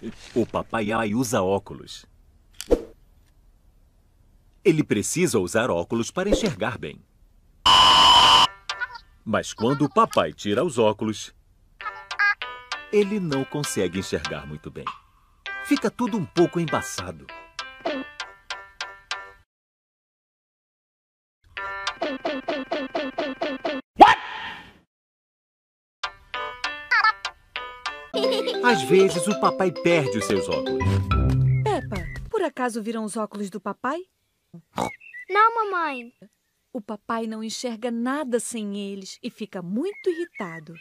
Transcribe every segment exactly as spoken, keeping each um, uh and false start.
O papai Ai usa óculos. Ele precisa usar óculos para enxergar bem. Mas quando o papai tira os óculos, ele não consegue enxergar muito bem. Fica tudo um pouco embaçado. Às vezes, o papai perde os seus óculos. Peppa, por acaso viram os óculos do papai? Não, mamãe. O papai não enxerga nada sem eles e fica muito irritado.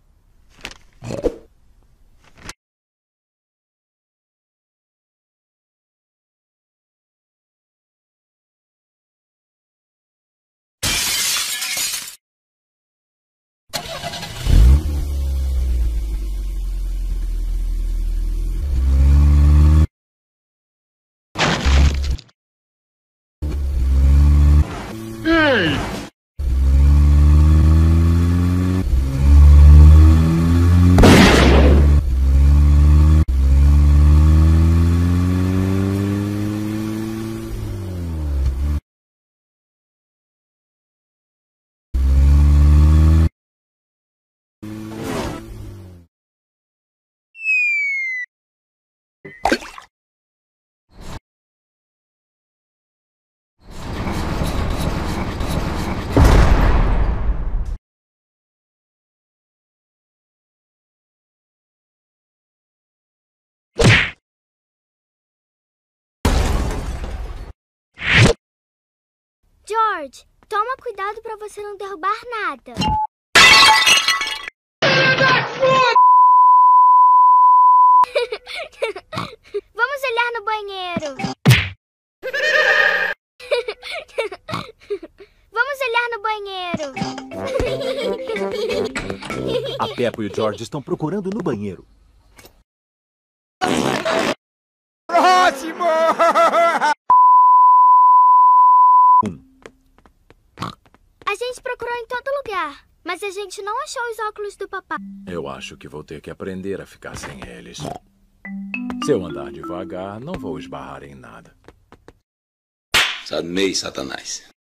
George, toma cuidado para você não derrubar nada. Vamos olhar no banheiro. Vamos olhar no banheiro. A Peppa e o George estão procurando no banheiro. Próximo! A gente procurou em todo lugar, mas a gente não achou os óculos do papai. Eu acho que vou ter que aprender a ficar sem eles. Se eu andar devagar, não vou esbarrar em nada. Sadmei, Satanás.